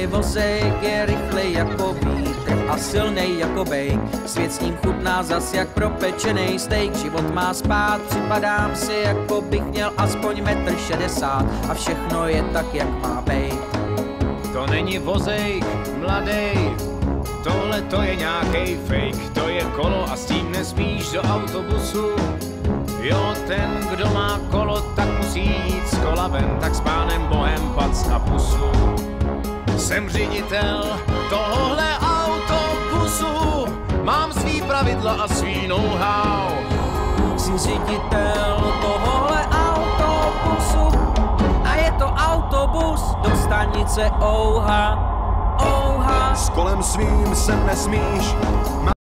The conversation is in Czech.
není vozejk, je rychlej jako vítr a silnej jako bejk. Svět s ním chutná zas jak propečenej steak. Život má spát, připadám si, jako bych měl aspoň 1,60 m a všechno je tak, jak má bejt. To není vozejk, mladej, tohle to je nějakej fake. To je kolo a s tím nesmíš do autobusu. Jo, ten, kdo má kolo, tak musí jít z kola ven, tak s pánem Bohem pac na pusu. Jsem ředitel tohohle autobusu, mám svý pravidla a svý know-how. Jsi ředitel tohohle autobusu a je to autobus do stanice Ouha. S kolem svým sem nesmíš.